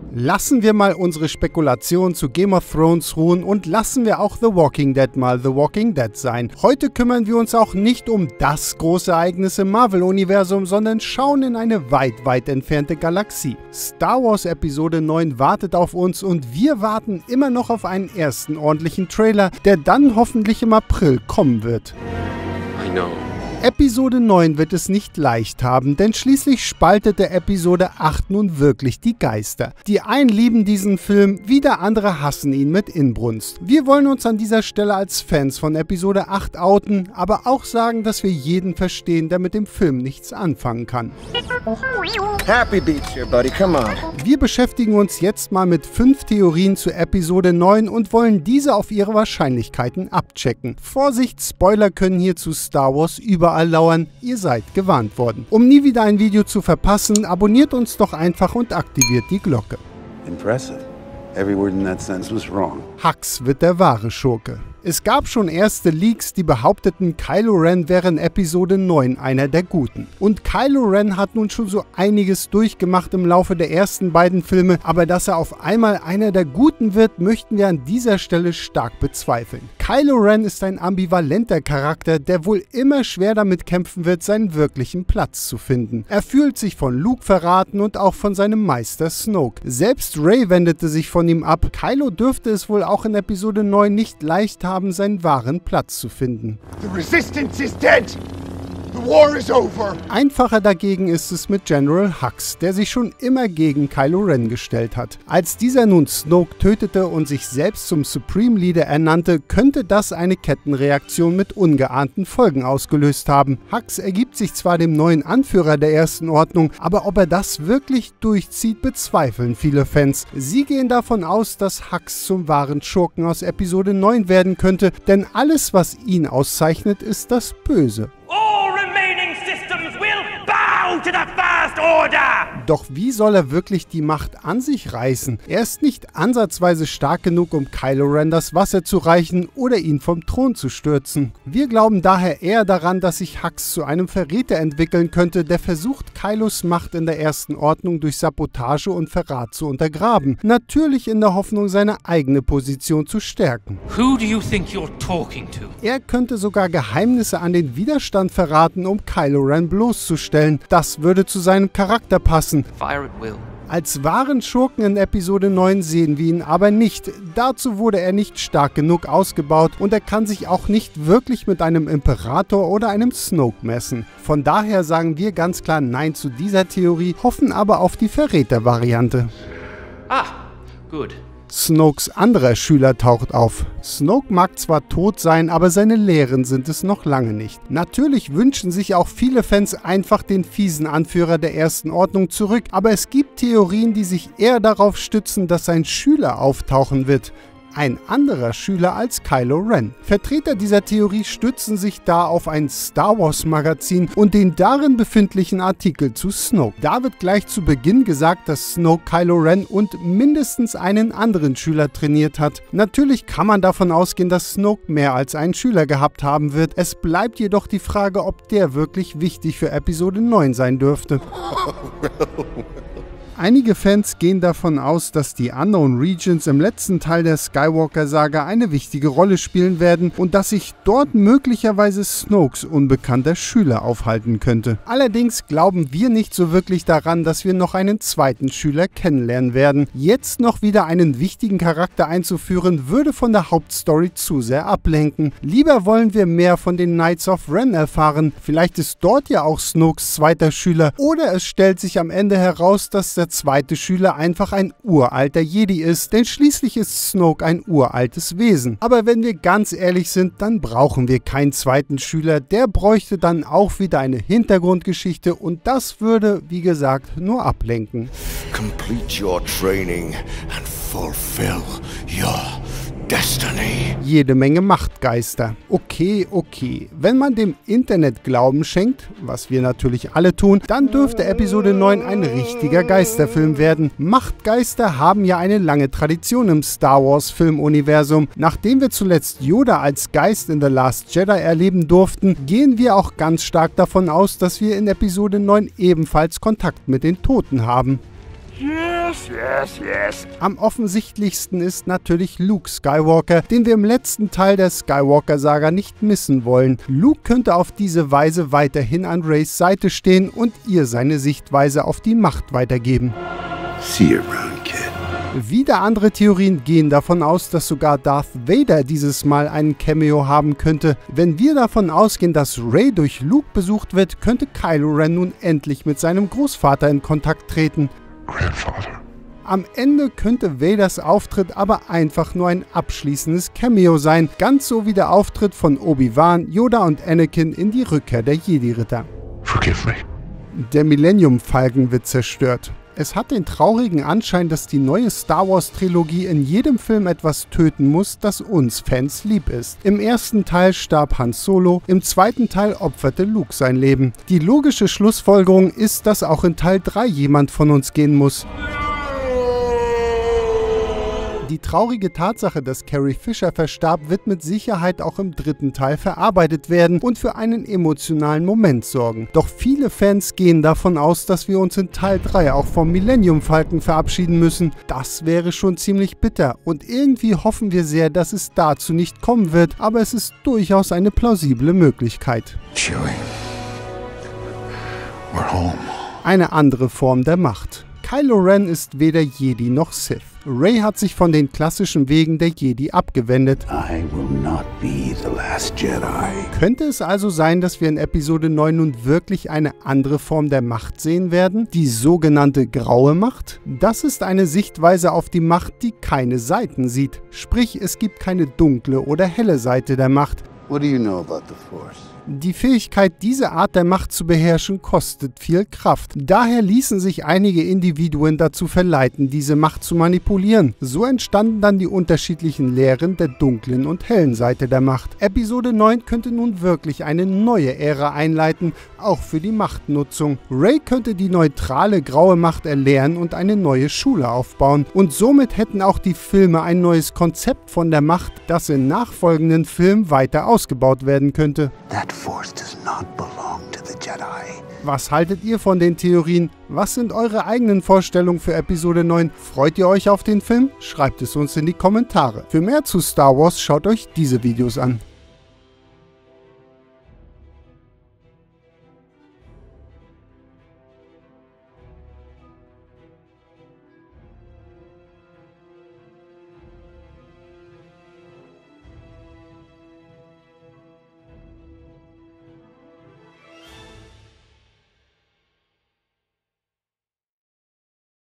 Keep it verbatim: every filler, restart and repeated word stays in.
Lassen wir mal unsere Spekulationen zu Game of Thrones ruhen und lassen wir auch The Walking Dead mal The Walking Dead sein. Heute kümmern wir uns auch nicht um das große Ereignis im Marvel-Universum, sondern schauen in eine weit, weit entfernte Galaxie. Star Wars Episode neun wartet auf uns und wir warten immer noch auf einen ersten ordentlichen Trailer, der dann hoffentlich im April kommen wird. I know. Episode neun wird es nicht leicht haben, denn schließlich spaltete Episode acht nun wirklich die Geister. Die einen lieben diesen Film, wieder andere hassen ihn mit Inbrunst. Wir wollen uns an dieser Stelle als Fans von Episode acht outen, aber auch sagen, dass wir jeden verstehen, der mit dem Film nichts anfangen kann. Happy Beats here, buddy. Come on. Wir beschäftigen uns jetzt mal mit fünf Theorien zu Episode neun und wollen diese auf ihre Wahrscheinlichkeiten abchecken. Vorsicht, Spoiler können hier zu Star Wars überall lauern, ihr seid gewarnt worden. Um nie wieder ein Video zu verpassen, abonniert uns doch einfach und aktiviert die Glocke. Impressive. Every word in that sentence was wrong. Hux wird der wahre Schurke. Es gab schon erste Leaks, die behaupteten, Kylo Ren wäre in Episode neun einer der Guten. Und Kylo Ren hat nun schon so einiges durchgemacht im Laufe der ersten beiden Filme, aber dass er auf einmal einer der Guten wird, möchten wir an dieser Stelle stark bezweifeln. Kylo Ren ist ein ambivalenter Charakter, der wohl immer schwer damit kämpfen wird, seinen wirklichen Platz zu finden. Er fühlt sich von Luke verraten und auch von seinem Meister Snoke. Selbst Rey wendete sich von ihm ab. Kylo dürfte es wohl auch in Episode neun nicht leicht haben, haben, seinen wahren Platz zu finden. The resistance is dead. The war is over. Einfacher dagegen ist es mit General Hux, der sich schon immer gegen Kylo Ren gestellt hat. Als dieser nun Snoke tötete und sich selbst zum Supreme Leader ernannte, könnte das eine Kettenreaktion mit ungeahnten Folgen ausgelöst haben. Hux ergibt sich zwar dem neuen Anführer der Ersten Ordnung, aber ob er das wirklich durchzieht, bezweifeln viele Fans. Sie gehen davon aus, dass Hux zum wahren Schurken aus Episode neun werden könnte, denn alles, was ihn auszeichnet, ist das Böse. To the First Order! Doch wie soll er wirklich die Macht an sich reißen? Er ist nicht ansatzweise stark genug, um Kylo Ren das Wasser zu reichen oder ihn vom Thron zu stürzen. Wir glauben daher eher daran, dass sich Hux zu einem Verräter entwickeln könnte, der versucht, Kylos Macht in der Ersten Ordnung durch Sabotage und Verrat zu untergraben. Natürlich in der Hoffnung, seine eigene Position zu stärken. Who do you think you're talking to? Er könnte sogar Geheimnisse an den Widerstand verraten, um Kylo Ren bloßzustellen. Das würde zu seinem Charakter passen. Fire at will. Als wahren Schurken in Episode neun sehen wir ihn aber nicht. Dazu wurde er nicht stark genug ausgebaut und er kann sich auch nicht wirklich mit einem Imperator oder einem Snoke messen. Von daher sagen wir ganz klar Nein zu dieser Theorie, hoffen aber auf die Verräter-Variante. Ah, gut. Snokes anderer Schüler taucht auf. Snoke mag zwar tot sein, aber seine Lehren sind es noch lange nicht. Natürlich wünschen sich auch viele Fans einfach den fiesen Anführer der Ersten Ordnung zurück, aber es gibt Theorien, die sich eher darauf stützen, dass sein Schüler auftauchen wird. Ein anderer Schüler als Kylo Ren. Vertreter dieser Theorie stützen sich da auf ein Star Wars Magazin und den darin befindlichen Artikel zu Snoke. Da wird gleich zu Beginn gesagt, dass Snoke Kylo Ren und mindestens einen anderen Schüler trainiert hat. Natürlich kann man davon ausgehen, dass Snoke mehr als einen Schüler gehabt haben wird. Es bleibt jedoch die Frage, ob der wirklich wichtig für Episode neun sein dürfte. Einige Fans gehen davon aus, dass die Unknown Regions im letzten Teil der Skywalker-Saga eine wichtige Rolle spielen werden und dass sich dort möglicherweise Snokes unbekannter Schüler aufhalten könnte. Allerdings glauben wir nicht so wirklich daran, dass wir noch einen zweiten Schüler kennenlernen werden. Jetzt noch wieder einen wichtigen Charakter einzuführen, würde von der Hauptstory zu sehr ablenken. Lieber wollen wir mehr von den Knights of Ren erfahren. Vielleicht ist dort ja auch Snokes zweiter Schüler oder es stellt sich am Ende heraus, dass der zweite Schüler einfach ein uralter Jedi ist, denn schließlich ist Snoke ein uraltes Wesen. Aber wenn wir ganz ehrlich sind, dann brauchen wir keinen zweiten Schüler, der bräuchte dann auch wieder eine Hintergrundgeschichte und das würde, wie gesagt, nur ablenken. Complete your training and fulfill your destiny. Jede Menge Machtgeister. Okay, okay. Wenn man dem Internet Glauben schenkt, was wir natürlich alle tun, dann dürfte Episode neun ein richtiger Geisterfilm werden. Machtgeister haben ja eine lange Tradition im Star Wars Filmuniversum. Nachdem wir zuletzt Yoda als Geist in The Last Jedi erleben durften, gehen wir auch ganz stark davon aus, dass wir in Episode neun ebenfalls Kontakt mit den Toten haben. Yes, yes, yes. Am offensichtlichsten ist natürlich Luke Skywalker, den wir im letzten Teil der Skywalker-Saga nicht missen wollen. Luke könnte auf diese Weise weiterhin an Reys Seite stehen und ihr seine Sichtweise auf die Macht weitergeben. See you around, kid. Wieder andere Theorien gehen davon aus, dass sogar Darth Vader dieses Mal einen Cameo haben könnte. Wenn wir davon ausgehen, dass Rey durch Luke besucht wird, könnte Kylo Ren nun endlich mit seinem Großvater in Kontakt treten. Grandfather. Am Ende könnte Vaders Auftritt aber einfach nur ein abschließendes Cameo sein, ganz so wie der Auftritt von Obi-Wan, Yoda und Anakin in die Rückkehr der Jedi-Ritter. Forgive me. Der Millennium Falcon wird zerstört. Es hat den traurigen Anschein, dass die neue Star Wars Trilogie in jedem Film etwas töten muss, das uns Fans lieb ist. Im ersten Teil starb Han Solo, im zweiten Teil opferte Luke sein Leben. Die logische Schlussfolgerung ist, dass auch in Teil drei jemand von uns gehen muss. Die traurige Tatsache, dass Carrie Fisher verstarb, wird mit Sicherheit auch im dritten Teil verarbeitet werden und für einen emotionalen Moment sorgen. Doch viele Fans gehen davon aus, dass wir uns in Teil drei auch vom Millennium Falcon verabschieden müssen. Das wäre schon ziemlich bitter und irgendwie hoffen wir sehr, dass es dazu nicht kommen wird, aber es ist durchaus eine plausible Möglichkeit. Chewie. We're home. Eine andere Form der Macht. Kylo Ren ist weder Jedi noch Sith. Rey hat sich von den klassischen Wegen der Jedi abgewendet. I will not be the last Jedi. Könnte es also sein, dass wir in Episode neun nun wirklich eine andere Form der Macht sehen werden? Die sogenannte graue Macht? Das ist eine Sichtweise auf die Macht, die keine Seiten sieht. Sprich, es gibt keine dunkle oder helle Seite der Macht. What do you know about the Force? Die Fähigkeit, diese Art der Macht zu beherrschen, kostet viel Kraft. Daher ließen sich einige Individuen dazu verleiten, diese Macht zu manipulieren. So entstanden dann die unterschiedlichen Lehren der dunklen und hellen Seite der Macht. Episode neun könnte nun wirklich eine neue Ära einleiten, auch für die Machtnutzung. Rey könnte die neutrale graue Macht erlernen und eine neue Schule aufbauen. Und somit hätten auch die Filme ein neues Konzept von der Macht, das in nachfolgenden Filmen weiter ausgebaut werden könnte. That Force does not belong to the Jedi. Was haltet ihr von den Theorien? Was sind eure eigenen Vorstellungen für Episode neun? Freut ihr euch auf den Film? Schreibt es uns in die Kommentare. Für mehr zu Star Wars schaut euch diese Videos an.